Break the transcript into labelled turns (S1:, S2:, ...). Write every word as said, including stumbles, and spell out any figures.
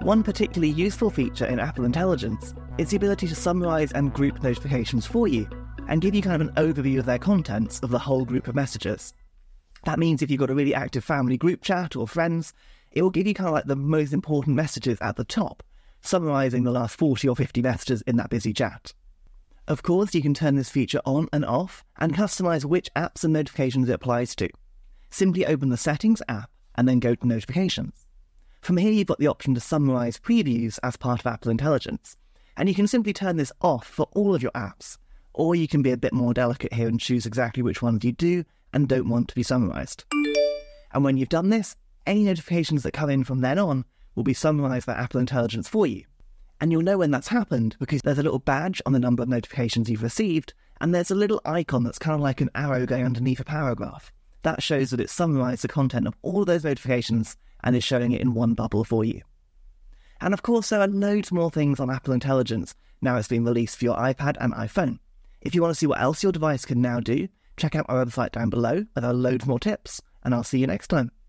S1: One particularly useful feature in Apple Intelligence is the ability to summarize and group notifications for you, and give you kind of an overview of their contents of the whole group of messages. That means if you've got a really active family group chat or friends, it will give you kind of like the most important messages at the top, summarising the last forty or fifty messages in that busy chat. Of course, you can turn this feature on and off and customise which apps and notifications it applies to. Simply open the Settings app and then go to Notifications. From here, you've got the option to summarise previews as part of Apple Intelligence, and you can simply turn this off for all of your apps, or you can be a bit more delicate here and choose exactly which ones you do and don't want to be summarised. And when you've done this, any notifications that come in from then on will be summarised by Apple Intelligence for you. And you'll know when that's happened because there's a little badge on the number of notifications you've received, and there's a little icon that's kind of like an arrow going underneath a paragraph. That shows that it's summarised the content of all of those notifications and is showing it in one bubble for you. And of course, there are loads more things on Apple Intelligence now it's been released for your iPad and iPhone. If you want to see what else your device can now do, check out our website down below, where there are loads more tips, and I'll see you next time.